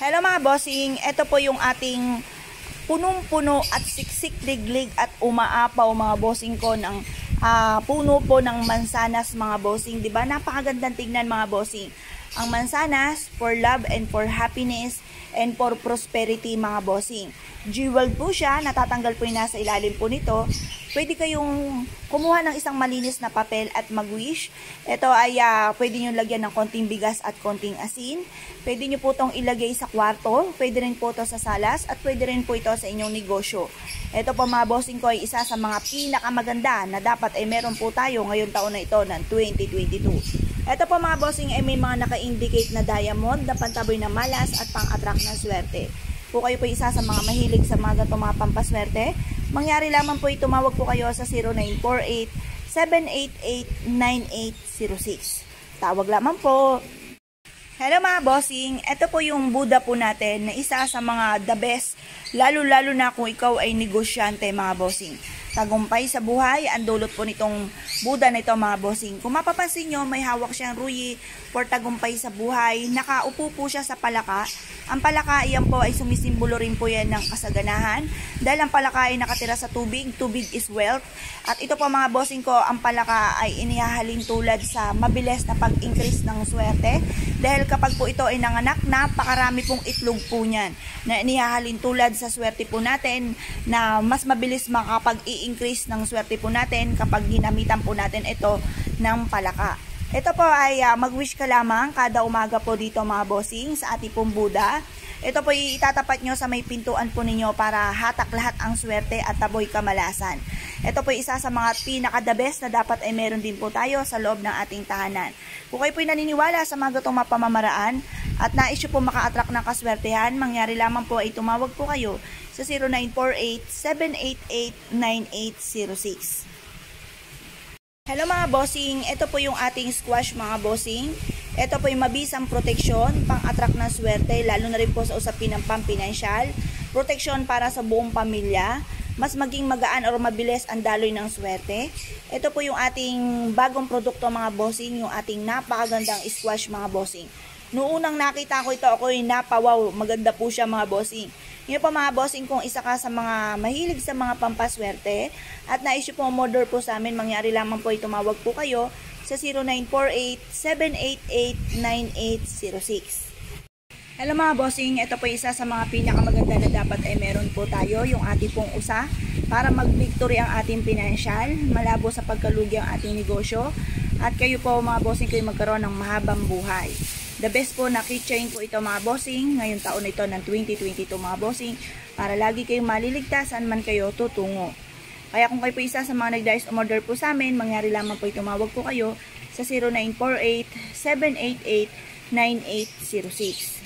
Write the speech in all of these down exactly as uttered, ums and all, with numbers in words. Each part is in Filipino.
Hello mga bossing, ito po yung ating punong-puno at siksik-liglig at umaapaw mga bossing ko ng uh, puno po ng mansanas mga bossing. Diba? Napakagandang tignan mga bossing. Ang mansanas for love and for happiness and for prosperity mga bossing. Jeweled po siya, natatanggal po yung nasa ilalim po nito. Pwede kayong kumuha ng isang malinis na papel at mag-wish. Ito ay uh, pwede nyo lagyan ng konting bigas at konting asin. Pwede nyo po itong ilagay sa kwarto. Pwede rin po ito sa salas at pwede rin po ito sa inyong negosyo. Ito po mga bossing ko ay isa sa mga pinakamaganda na dapat ay meron po tayo ngayong taon na ito ng twenty twenty-two. Ito po mga bossing ay may mga naka-indicate na diamond na pantaboy ng malas at pang-attract ng swerte. Kung kayo po isa sa mga mahilig sa mga ganitong mga pampaswerte, mangyari lamang po tumawag po kayo sa zero nine four eight, seven eight eight, nine eight zero six. Tawag lamang po. Hello mga bossing, ito po yung Buddha po natin na isa sa mga the best, lalo-lalo na kung ikaw ay negosyante mga bossing. Tagumpay sa buhay, ang dulot po nitong Buddha na ito mga bossing. Kung mapapansin nyo, may hawak siyang ruyi for tagumpay sa buhay. Nakaupo po siya sa palaka. Ang palaka, iyan po ay sumisimbolo rin po yan ng kasaganahan. Dahil ang palaka ay nakatira sa tubig, tubig is wealth. At ito po mga bossing ko, ang palaka ay inihahalin tulad sa mabilis na pag-increase ng swerte. Dahil kapag po ito ay nanganak, napakarami pong itlog po niyan na inihahalin tulad sa swerte po natin na mas mabilis makapag-i-increase ng swerte po natin kapag ginamitan po natin ito ng palaka. Ito po ay uh, mag-wish ka lamang kada umaga po dito mga bossing sa ating pong Buddha. Ito po itatapat nyo sa may pintuan po ninyo para hatak lahat ang swerte at taboy kamalasan. Ito po isa sa mga pinaka-the best na dapat ay meron din po tayo sa loob ng ating tahanan. Kung kayo po naniniwala sa mga gatong mapamamaraan at nais nyo po maka-attract ng kaswertehan, mangyari lamang po ay tumawag po kayo sa zero nine four eight, seven eight eight, nine eight zero six. Hello mga bossing, ito po yung ating squash mga bossing. Ito po yung mabisang proteksyon, pang-attract ng swerte, lalo na rin po sa usapin ng pampinansyal. Proteksyon para sa buong pamilya, mas maging magaan o mabilis ang daloy ng swerte. Ito po yung ating bagong produkto mga bossing, yung ating napakagandang squash mga bossing. Noong unang nakita ko ito, ako ay napawaw, maganda po siya mga bossing. Ngayon po mga bossing, kung isa ka sa mga mahilig sa mga pampaswerte at na-issue po order po sa amin, mangyari lamang po tumawag po kayo sa zero nine four eight, seven eight eight, nine eight zero six. Hello mga bossing, ito po isa sa mga pinakamaganda na dapat ay meron po tayo, yung ating pong usa para mag-victory ang ating financial, malabo sa pagkalugi ang ating negosyo at kayo po mga bossing kayo magkaroon ng mahabang buhay. The best po na keychain po ito mga bossing ngayong taon na ito ng twenty twenty-two mga bossing para lagi kayong maliligtas saan man kayo tutungo. Kaya kung kayo po isa sa mga nag-dice order po sa amin, mangyari lamang po tumawag po kayo sa zero nine four eight, seven eight eight, nine eight zero six.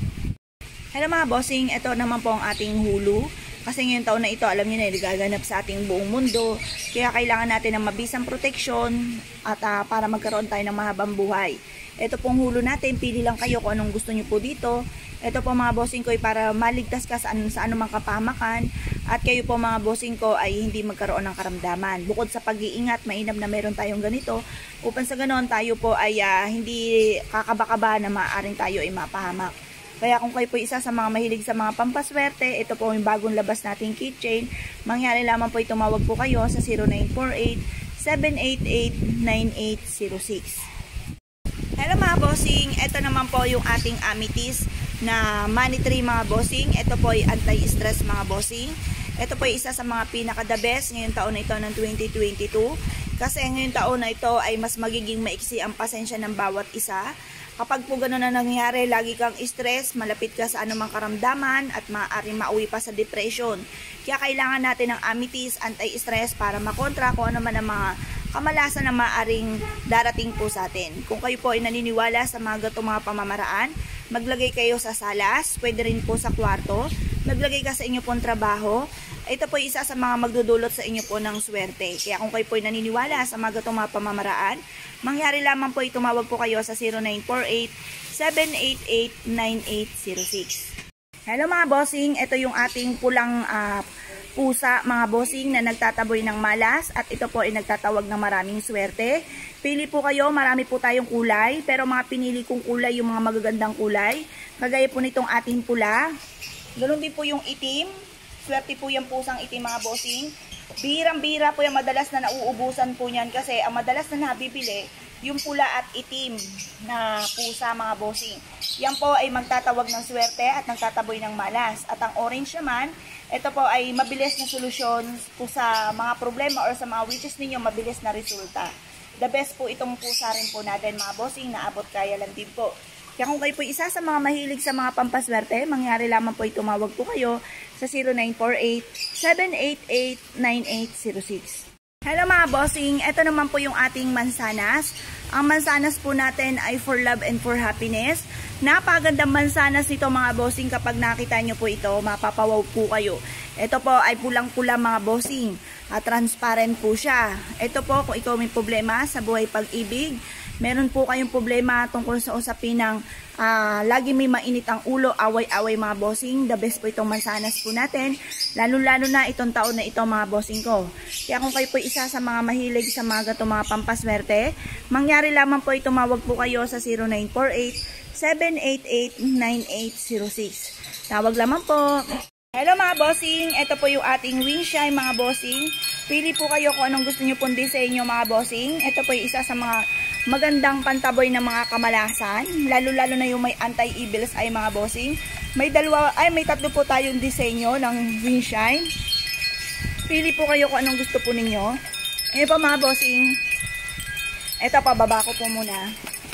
Hello mga bossing, ito naman po ang ating hulu. Kasi ngayong taon na ito, alam niyo na, nagaganap sa ating buong mundo. Kaya kailangan natin ng mabisang proteksyon at uh, para magkaroon tayo ng mahabang buhay. Ito pong hulo natin, pili lang kayo kung anong gusto nyo po dito. Ito po mga bossing ko ay para maligtas ka sa, anong, sa anumang kapahamakan. At kayo po mga bossing ko ay hindi magkaroon ng karamdaman. Bukod sa pag-iingat, mainam na meron tayong ganito. Upang sa ganoon tayo po ay uh, hindi kakaba-kaba na maaaring tayo ay mapahamak. Kaya kung kayo po isa sa mga mahilig sa mga pampaswerte, ito po yung bagong labas nating keychain. Mangyari lamang po tumawag po kayo sa zero nine four eight, seven eight eight, nine eight zero six. Hello mga bossing, ito naman po yung ating amethyst na money tree mga bossing. Ito po ay anti-stress mga bossing. Ito po ay isa sa mga pinaka-the best ngayong taon na ito ng twenty twenty-two. Kasi ngayong taon na ito ay mas magiging maiksi ang pasensya ng bawat isa. Kapag po gano'n na nangyayari, lagi kang stress, malapit ka sa anumang karamdaman at maaaring mauwi pa sa depression. Kaya kailangan natin ng amethyst anti-stress para makontra kung ano man ang mga kamalasan na maaaring darating po sa atin. Kung kayo po ay naniniwala sa mga gatong mga pamamaraan, maglagay kayo sa salas, pwede rin po sa kwarto, maglagay ka sa inyo pong trabaho. Ito po isa sa mga magdudulot sa inyo po ng swerte. Kaya kung kayo po ay naniniwala sa mga gatong mga pamamaraan, mangyari lamang po tumawag po kayo sa zero nine four eight, seven eight eight, nine eight zero six. Hello mga bossing, ito yung ating pulang uh, pusa mga bossing na nagtataboy ng malas at ito po ay nagtatawag ng maraming swerte. Pili po kayo, marami po tayong kulay pero mga pinili kong kulay yung mga magagandang kulay. Kagaya po nitong ating pula. Ganoon din po yung itim. Swerte po yung pusang itim mga bossing. Birang-bira po yung madalas na nauubusan po niyan kasi ang madalas na nabibili yung pula at itim na pusa mga bossing. Yan po ay magtatawag ng swerte at nagtataboy ng malas. At ang orange naman, ito po ay mabilis na solusyon po sa mga problema or sa mga wishes ninyo, mabilis na resulta. The best po itong pusa rin po natin mga bossing, naabot kaya lang din po. Kaya kung kayo po isa sa mga mahilig sa mga pampaswerte, mangyari lamang po tumawag po kayo sa zero nine four eight, seven eight eight, nine eight zero six. Hello mga bossing, ito naman po yung ating mansanas. Ang mansanas po natin ay for love and for happiness. Napakagandang mansanas nito mga bossing, kapag nakita nyo po ito, mapapawaw po kayo. Ito po ay pulang-pula mga bossing, at transparent po siya. Ito po kung ikaw may problema sa buhay pag-ibig, meron po kayong problema tungkol sa usapin ng uh, lagi may mainit ang ulo, away-away mga bossing, the best po itong mansanas po natin, lalo-lalo na itong taon na ito mga bossing ko. Kaya kung kayo po isa sa mga mahilig sa mga gato mga pampaswerte, mangyari lamang po tumawag po kayo sa zero nine four eight, seven eight eight, nine eight zero six. Tawag lamang po. Hello mga bossing, ito po yung ating windshield mga bossing. Pili po kayo kung anong gusto nyo pong disenyo mga bossing. Ito po yung isa sa mga magandang pantaboy ng mga kamalasan, lalo-lalo na yung may anti-evils ay mga bossing. May dalawa, ay may tatlo po tayong disenyo ng windshield. Pili po kayo kung anong gusto po ninyo. Ngayon po mga bossing, ito pa, baba ko po muna.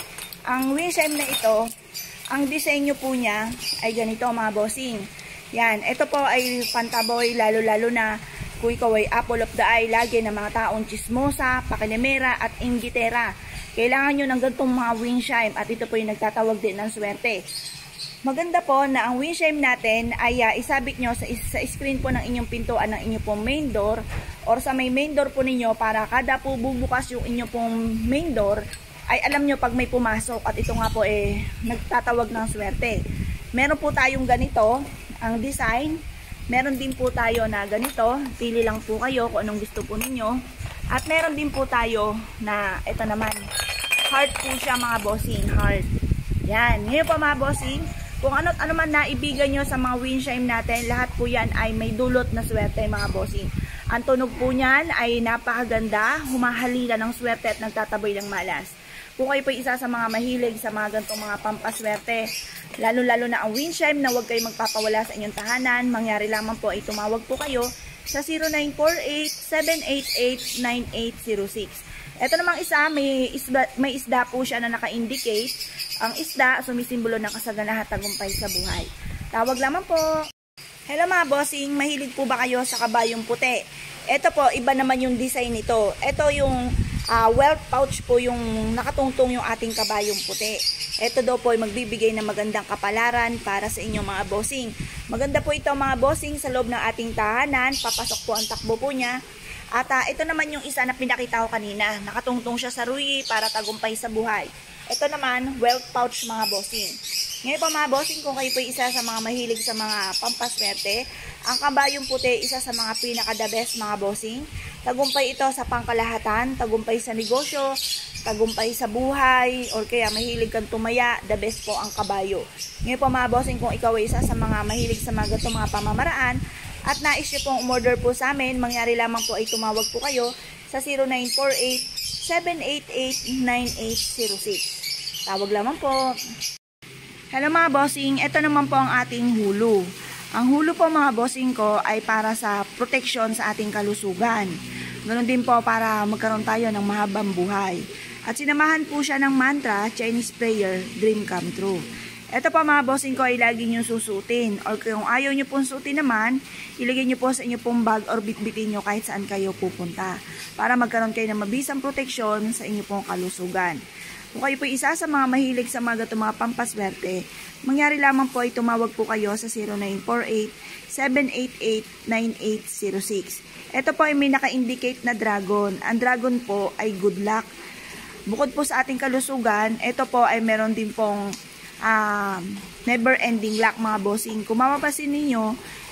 Ang windshield na ito, ang disenyo po niya ay ganito mga bossing. Yan, ito po ay pantaboy, lalo-lalo na kung ikaw ay apple of the eye, lagi ng mga taong chismosa, pakinemera at inggitera. Kailangan nyo ng ganitong mga windshield at ito po yung nagtatawag din ng swerte. Maganda po na ang windshield natin ay uh, isabit nyo sa, sa screen po ng inyong pintuan ng inyong pong main door or sa may main door po ninyo, para kada po bubukas yung inyong pong main door ay alam nyo pag may pumasok, at ito nga po eh nagtatawag ng swerte. Meron po tayong ganito ang design. Meron din po tayo na ganito. Pili lang po kayo kung anong gusto po ninyo. At meron din po tayo na ito naman. Heart po siya mga bossing. Heart. Yan. Ngayon po mga bossing, kung ano, ano man naibigan nyo sa mga windshield natin, lahat po yan ay may dulot na swerte mga bossing. Ang tunog po niyan ay napakaganda. Humahalila ng swerte at nagtataboy ng malas. Kung kayo po isa sa mga mahilig sa mga ganitong mga pampaswerte, lalo-lalo na ang windshield na huwag kayo magpapawala sa inyong tahanan, mangyari lamang po ay tumawag po kayo sa zero nine four eight, seven eight eight, nine eight zero six. Ito namang isa, may isda, may isda po siya na naka-indicate. Ang isda, sumisimbolo ng kasaganahan at tagumpay sa buhay. Tawag lamang po. Hello mga bossing, mahilig po ba kayo sa kabayong puti? Ito po, iba naman yung design nito. Ito yung Uh, wealth pouch po yung nakatungtong yung ating kabayong puti. Ito daw po ay magbibigay ng magandang kapalaran para sa inyong mga bossing. Maganda po ito mga bossing sa loob ng ating tahanan. Papasok po ang takbo po niya. At uh, ito naman yung isa na pinakita ko kanina. Nakatungtong siya sa ruyi para tagumpay sa buhay. Ito naman, wealth pouch mga bossing. Ngayon po mga bossing, kung kayo po isa sa mga mahilig sa mga pampaswerte, ang kabayong puti, isa sa mga pinaka-the best mga bossing. Tagumpay ito sa pangkalahatan, tagumpay sa negosyo, tagumpay sa buhay, or kaya mahilig kang tumaya, the best po ang kabayo. Ngayon po mga bossing, kung ikaw ay isa sa mga mahilig sa mga ganitong mga pamamaraan, at nais nyo pong umorder po sa amin, mangyari lamang po ay tumawag po kayo sa zero nine four eight, seven eight eight, nine eight zero six. Tawag lamang po. Hello mga bossing, ito naman po ang ating hulu. Ang hulu po mga bossing ko ay para sa protection sa ating kalusugan. Ganoon din po para magkaroon tayo ng mahabang buhay. At sinamahan po siya ng mantra, Chinese prayer, dream come true. Ito po mga bossing ko ay lagi nyo susutin. Or kung ayaw nyo pong sutin naman, ilagay nyo po sa inyo pong bag or bitbitin nyo kahit saan kayo pupunta. Para magkaroon kayo ng mabisang proteksyon sa inyo pong kalusugan. Kung kayo po isa sa mga mahilig sa mga gatong mga pampaswerte, mangyari lamang po ay tumawag po kayo sa zero nine four eight, seven eight eight, nine eight zero six. Ito po ay may naka-indicate na dragon. Ang dragon po ay good luck. Bukod po sa ating kalusugan, ito po ay meron din pong uh, never ending luck mga bossing. Kung mapapasin ninyo,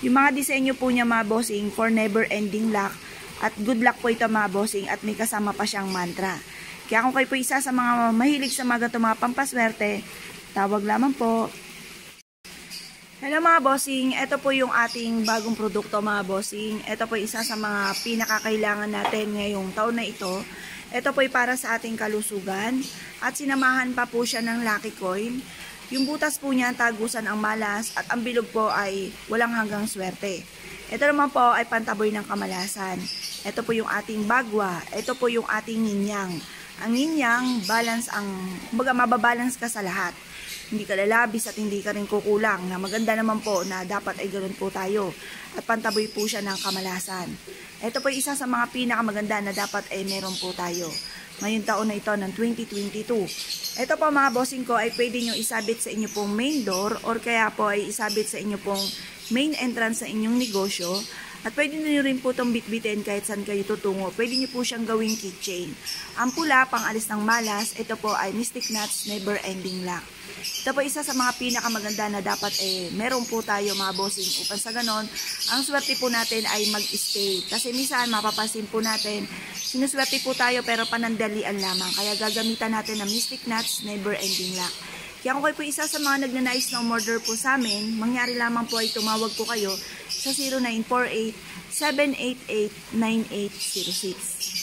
Yung mga disenyo po niya mga bossing for never ending luck at good luck po ito mga bossing at may kasama pa siyang mantra. Kaya kung kayo po isa sa mga mahilig sa mga ganito mga pampaswerte, tawag lamang po. Hello mga bossing, ito po yung ating bagong produkto mga bossing. Ito po isa sa mga pinakakailangan natin ngayong taon na ito. Ito po ay para sa ating kalusugan at sinamahan pa po siya ng Lucky Coin. Yung butas po niya tagusan ang malas at ang bilog po ay walang hanggang swerte. Ito naman po ay pantaboy ng kamalasan. Ito po yung ating bagwa. Ito po yung ating ninyang. Ang ninyang, balance ang, kumbaga mababalance ka sa lahat. Hindi ka lalabis at hindi ka rin kukulang. Na maganda naman po na dapat ay ganoon po tayo. At pantaboy po siya ng kamalasan. Ito po isa sa mga pinakamaganda na dapat ay meron po tayo. Ngayong taon na ito ng twenty twenty-two. Ito po mga bossing ko ay pwede nyo isabit sa inyo pong main door or kaya po ay isabit sa inyo pong main entrance sa inyong negosyo. At pwede nyo rin po itong bitbitin kahit saan kayo tutungo. Pwede nyo po siyang gawing keychain. Ang pula, pang alis ng malas, ito po ay Mystic Nuts Never Ending Luck. Ito po isa sa mga pinakamaganda na dapat eh meron po tayo mga bossing upang sa ganon, ang swerte po natin ay mag-stay. Kasi minsan mapapansin po natin, sinuswerte po tayo pero panandalian lamang. Kaya gagamitan natin ng Mystic Nuts Never Ending Luck. Kaya kung kayo po isa sa mga nagnanais na umorder po sa amin, mangyari lamang po ay tumawag po kayo sa zero nine four eight, seven eight eight, nine eight zero six.